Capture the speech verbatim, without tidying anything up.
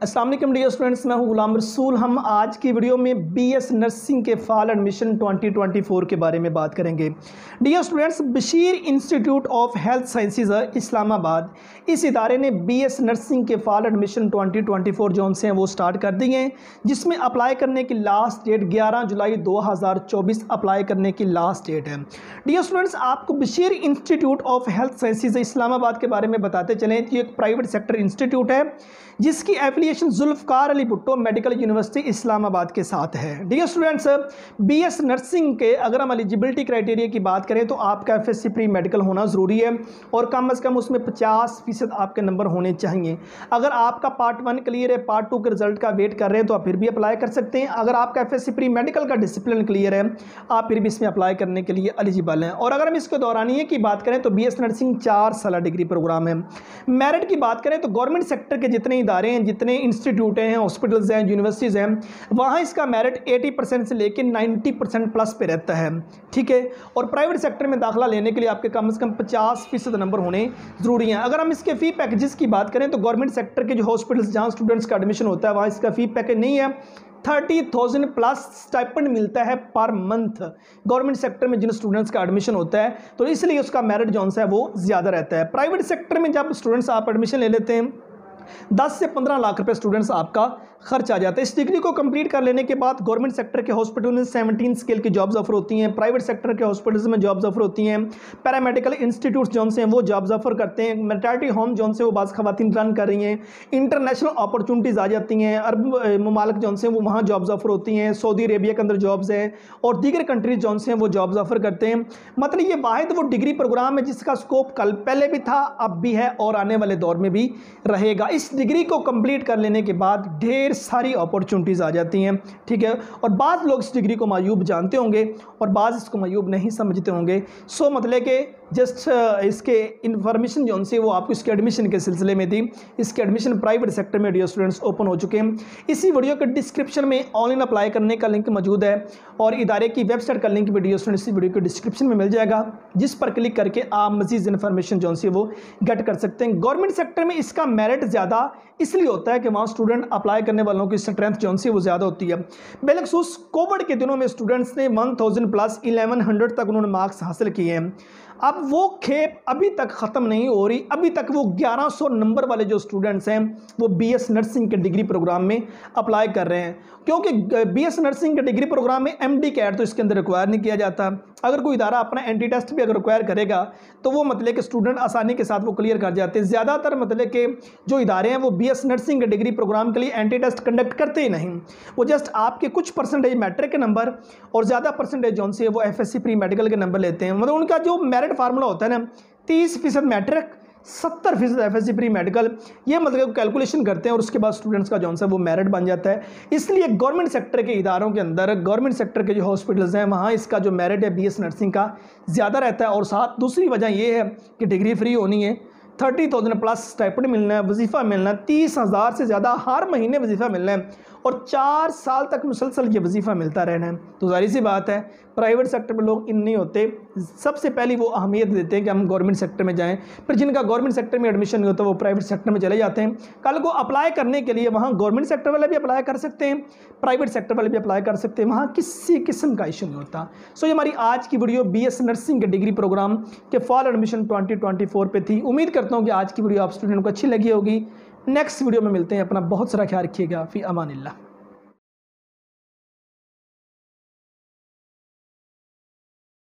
अस्सलाम वालेकुम dear students, मैं हूं गुलाम रसूल। हम आज की वीडियो में बीएस नर्सिंग के फाल एडमिशन दो हज़ार चौबीस के बारे में बात करेंगे। Dear students, Bashir institute of health sciences Islamabad, इस इदारे ने बीएस नर्सिंग के फाल एडमिशन दो हज़ार चौबीस जो से हैं वो स्टार्ट कर दिए हैं, जिसमें अप्लाई करने की लास्ट डेट ग्यारह जुलाई दो हज़ार चौबीस अप्लाई करने की लास्ट डेट है। डियर स्टूडेंट्स, आपको Bashir institute of health sciences Islamabad के बारे में बताते चलें। ये एक प्राइवेट सेक्टर इंस्टीट्यूट है जिसकी affiliation Zulfikar Ali Bhutto medical university Islamabad के साथ है। डियर स्टूडेंट्स, बीएस नर्सिंग के अगर हम एलिजिबिलिटी क्राइटेरिया की बात करें तो आपका एफएससी प्री मेडिकल होना ज़रूरी है और कम अज़ कम उसमें पचास फीसद आपके नंबर होने चाहिए। अगर आपका पार्ट वन क्लियर है, पार्ट टू के रिजल्ट का वेट कर रहे हैं तो आप फिर भी अप्लाई कर सकते हैं। अगर आपका एफएससी प्री मेडिकल का डिसिप्लिन क्लियर है, आप फिर भी इसमें अप्लाई करने के लिए एलिजिबल हैं। और अगर हम इसके दौरानिए की बात करें तो बीएस नर्सिंग चार साल डिग्री प्रोग्राम है। मेरिट की बात करें तो गवर्नमेंट सेक्टर के जितने इदारे हैं, जितने इंस्टीट्यूट हैं, हॉस्पिटल्स हैं, यूनिवर्सिटीज़ हैं, वहाँ इसका मेरिट अस्सी परसेंट से लेकर नब्बे परसेंट प्लस पे रहता है। ठीक है। और प्राइवेट सेक्टर में दाखिला लेने के लिए आपके कम से कम पचास फीसद नंबर होने ज़रूरी हैं। अगर हम इसके फ़ी पैकेजेस की बात करें तो गवर्नमेंट सेक्टर के जो हॉस्पिटल्स जहाँ स्टूडेंट्स का एडमिशन होता है वहाँ इसका फ़ी पैकेज नहीं है। थर्टी थाउजेंड प्लस स्टाइपेंड मिलता है पर मंथ गवर्नमेंट सेक्टर में जिन स्टूडेंट्स का एडमिशन होता है, तो इसलिए उसका मेरिट जो है वो ज़्यादा रहता है। प्राइवेट सेक्टर में जब स्टूडेंट्स आप एडमिशन ले लेते हैं दस से पंद्रह लाख रुपए स्टूडेंट्स आपका खर्च आ जाता है। इस डिग्री को कंप्लीट कर लेने के बाद गवर्नमेंट सेक्टर के हॉस्पिटल में सत्रह स्केल की जॉब्स ऑफर होती हैं, प्राइवेट सेक्टर के हॉस्पिटल्स में जॉब्स ऑफर होती हैं, पैरामेडिकल इंस्टीट्यूट्स जो से हैं वो जॉब्स ऑफर करते हैं, मैटरनिटी होम जो से वो बाज़ खवातीन रन कर रही हैं, इंटरनेशनल अपॉर्चुनिटीज़ आ जाती हैं, अरब ममालिक जो से वो वहाँ जॉब्स ऑफर होती हैं, सऊदी अरेबिया के अंदर जॉब्स हैं और दीगर कंट्रीज जो से हैं वो जॉब्स ऑफर करते हैं। मतलब ये वाहिद वो डिग्री प्रोग्राम है जिसका स्कोप कल पहले भी था, अब भी है और आने वाले दौर में भी रहेगा। इस डिग्री को कंप्लीट कर लेने के बाद ढेर सारी अपॉर्चुनिटीज़ आ जाती हैं। ठीक है। और बाद लोग इस डिग्री को मायूब जानते होंगे और बाद इसको मायूब नहीं समझते होंगे। सो मतलब कि जस्ट इसके इन्फॉर्मेशन जो से वो आपको इसके एडमिशन के सिलसिले में थी। इसके एडमिशन प्राइवेट सेक्टर में डियर स्टूडेंट्स ओपन हो चुके हैं। इसी वीडियो के डिस्क्रिप्शन में ऑनलाइन अप्लाई करने का लिंक मौजूद है और इदारे की वेबसाइट का लिंक भी डियर स्टूडेंट्स इसी वीडियो के डिस्क्रिप्शन में मिल जाएगा, जिस पर क्लिक करके आप मजीद इन्फॉर्मेशन जो से वो गेट कर सकते हैं। गवर्नमेंट सेक्टर में इसका मेरिट ज़्यादा इसलिए होता है कि वहाँ स्टूडेंट अप्लाई करने वालों की स्ट्रेंथ जो है वो ज़्यादा होती है। बेलखसूस कोविड के दिनों में स्टूडेंट्स ने one thousand plus eleven hundred तक उन्होंने मार्क्स हासिल किए हैं। अब वो खेप अभी तक ख़त्म नहीं हो रही। अभी तक वो ग्यारह सौ नंबर वाले जो स्टूडेंट्स हैं वो बीएस नर्सिंग के डिग्री प्रोग्राम में अप्लाई कर रहे हैं, क्योंकि बीएस नर्सिंग के डिग्री प्रोग्राम में एमडी कैट तो इसके अंदर रिक्वायर नहीं किया जाता। अगर कोई इदारा अपना एंटी टेस्ट भी अगर रिक्वायर करेगा तो वो मतलब कि स्टूडेंट आसानी के साथ वो क्लियर कर जाते हैं। ज़्यादातर मतलब कि जो इदारे हैं वो बीएस नर्सिंग के डिग्री प्रोग्राम के लिए एंटी टेस्ट कंडक्ट करते ही नहीं। वो जस्ट आपके कुछ परसेंटेज मैट्रिक के नंबर और ज़्यादा परसेंटेज जो से वो एफएससी प्री मेडिकल के नंबर लेते हैं। मतलब उनका जो मेरिट फार्मूला होता है ना, तीस फीसद मैट्रिक, सत्तर फीसद F S C pre medical, ये मतलब कैलकुलेशन करते हैं और उसके बाद स्टूडेंट्स का जो है वो मेरिट बन जाता है। इसलिए गवर्नमेंट सेक्टर के इदारों के अंदर, गवर्नमेंट सेक्टर के जो हॉस्पिटल्स हैं वहाँ इसका जो मेरिट है बीएस नर्सिंग का ज़्यादा रहता है। और साथ दूसरी वजह ये है कि डिग्री फ्री होनी है, थर्टी थाउजेंड प्लस स्टाइपेंड मिलना है, वजीफ़ा मिलना है, तीस हज़ार से ज़्यादा हर महीने वजीफ़ा मिलना है और चार साल तक मुसलसल ये वजीफ़ा मिलता रहना है। तो जाहिर सी बात है प्राइवेट सेक्टर में लोग इन नहीं होते। सबसे पहली वो अहमियत देते हैं कि हम गवर्नमेंट सेक्टर में जाएं, फिर जिनका गवर्नमेंट सेक्टर में एडमिशन नहीं होता वो प्राइवेट सेक्टर में चले जाते हैं। कल को अप्लाई करने के लिए वहाँ गवर्नमेंट सेक्टर वाले भी अप्लाई कर सकते हैं, प्राइवेट सेक्टर वाले भी अप्लाई कर सकते हैं, वहाँ किसी किस्म का इशू नहीं होता। सो ये हमारी आज की वीडियो बीएस नर्सिंग के डिग्री प्रोग्राम के फॉल एडमिशन दो हज़ार चौबीस पे थी। उम्मीद करता हूँ कि आज की वीडियो आप स्टूडेंट को अच्छी लगी होगी। नेक्स्ट वीडियो में मिलते हैं। अपना बहुत सारा ख्याल रखिएगा। फी अमानिल्लाह।